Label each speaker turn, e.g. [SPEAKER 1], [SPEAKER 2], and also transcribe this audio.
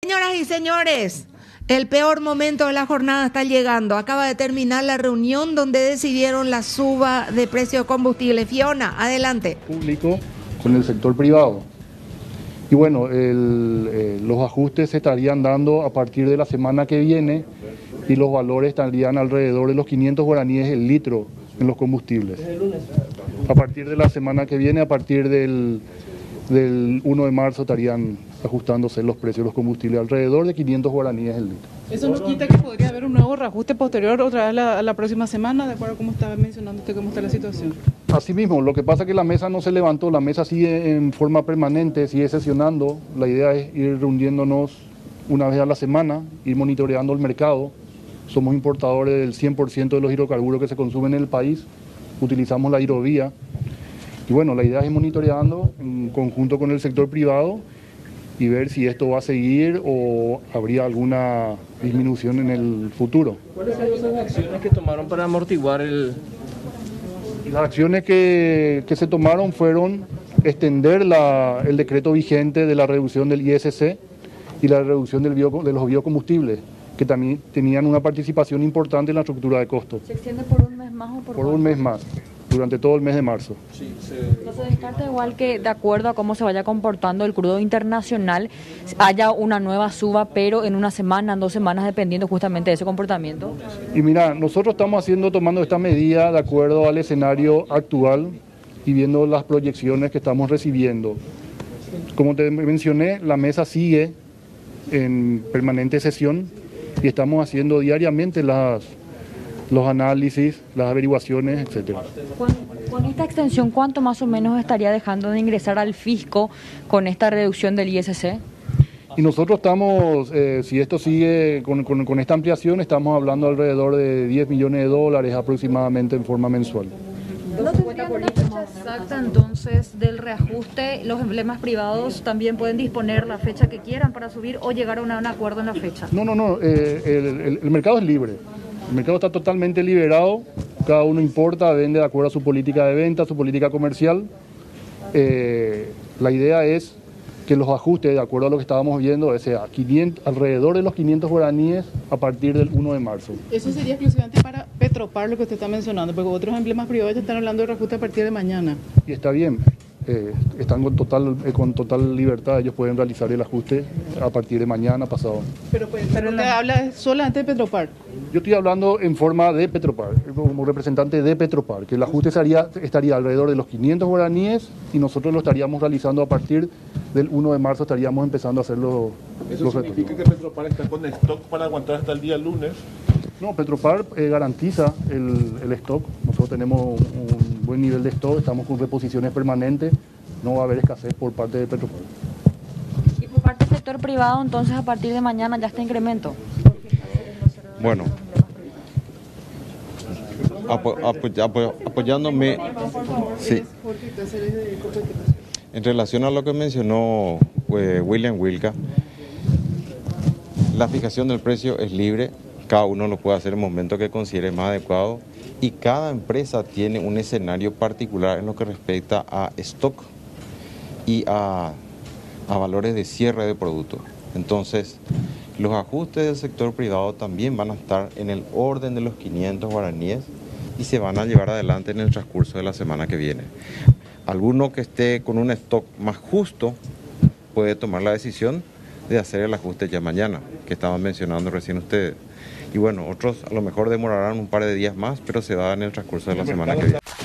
[SPEAKER 1] Señoras y señores, el peor momento de la jornada está llegando. Acaba de terminar la reunión donde decidieron la suba de precio de combustible. Fiona, adelante.
[SPEAKER 2] Público con el sector privado. Y bueno, los ajustes se estarían dando a partir de la semana que viene y los valores estarían alrededor de los 500 guaraníes el litro en los combustibles. A partir de la semana que viene, a partir del 1 de marzo estarían ajustándose los precios de los combustibles alrededor de 500 guaraníes el litro.
[SPEAKER 3] Eso no quita que podría haber un nuevo reajuste posterior otra vez a la próxima semana, de acuerdo a cómo estaba mencionando usted cómo está la situación.
[SPEAKER 2] Así mismo, lo que pasa es que la mesa no se levantó, la mesa sigue en forma permanente, sigue sesionando. La idea es ir reuniéndonos una vez a la semana, ir monitoreando el mercado. Somos importadores del 100% de los hidrocarburos que se consumen en el país, utilizamos la hidrovía. Y bueno, la idea es ir monitoreando en conjunto con el sector privado y ver si esto va a seguir o habría alguna disminución en el futuro.
[SPEAKER 4] ¿Cuáles son las acciones que tomaron para amortiguar el...?
[SPEAKER 2] Las acciones que se tomaron fueron extender el decreto vigente de la reducción del ISC y la reducción de los biocombustibles, que también tenían una participación importante en la estructura de costos.
[SPEAKER 5] ¿Se extiende por un mes más o por
[SPEAKER 2] un mes más, durante todo el mes de marzo.
[SPEAKER 5] Sí, no se descarta igual que de acuerdo a cómo se vaya comportando el crudo internacional haya una nueva suba, pero en una semana, en 2 semanas, dependiendo justamente de ese comportamiento.
[SPEAKER 2] Y mira, nosotros estamos tomando esta medida de acuerdo al escenario actual y viendo las proyecciones que estamos recibiendo. Como te mencioné, la mesa sigue en permanente sesión y estamos haciendo diariamente los análisis, las averiguaciones, etcétera.
[SPEAKER 5] Con esta extensión, ¿cuánto más o menos estaría dejando de ingresar al fisco con esta reducción del ISC?
[SPEAKER 2] Y nosotros estamos, si esto sigue con esta ampliación, estamos hablando alrededor de 10 millones de dólares aproximadamente en forma mensual.
[SPEAKER 5] ¿No tendrían una fecha exacta entonces del reajuste? ¿Los emblemas privados también pueden disponer la fecha que quieran para subir o llegar a un acuerdo en la fecha?
[SPEAKER 2] No, el mercado es libre. El mercado está totalmente liberado, cada uno importa, vende de acuerdo a su política de venta, su política comercial. La idea es que los ajustes, de acuerdo a lo que estábamos viendo, sea alrededor de los 500 guaraníes a partir del 1 de marzo.
[SPEAKER 3] Eso sería exclusivamente para Petropar, lo que usted está mencionando, porque otros emblemas privados ya están hablando de reajuste a partir de mañana.
[SPEAKER 2] Y está bien, están con total libertad, ellos pueden realizar el ajuste a partir de mañana, pasado.
[SPEAKER 3] Pero usted habla solamente de Petropar.
[SPEAKER 2] Yo estoy hablando en forma de Petropar, como representante de Petropar, que el ajuste estaría alrededor de los 500 guaraníes y nosotros lo estaríamos realizando a partir del 1 de marzo, estaríamos empezando a hacer los
[SPEAKER 6] ¿Eso significa que Petropar está con stock para aguantar hasta el día lunes?
[SPEAKER 2] No, Petropar garantiza el stock. Nosotros tenemos un buen nivel de stock, estamos con reposiciones permanentes, no va a haber escasez por parte de Petropar.
[SPEAKER 5] ¿Y por parte del sector privado, entonces, a partir de mañana ya está incremento?
[SPEAKER 7] Bueno, apoyándome, sí, en relación a lo que mencionó William Wilka, la fijación del precio es libre, cada uno lo puede hacer en el momento que considere más adecuado y cada empresa tiene un escenario particular en lo que respecta a stock y a valores de cierre de producto. Entonces, los ajustes del sector privado también van a estar en el orden de los 500 guaraníes y se van a llevar adelante en el transcurso de la semana que viene. Alguno que esté con un stock más justo puede tomar la decisión de hacer el ajuste ya mañana, que estaban mencionando recién ustedes. Y bueno, otros a lo mejor demorarán un par de días más, pero se va en el transcurso de la semana que viene.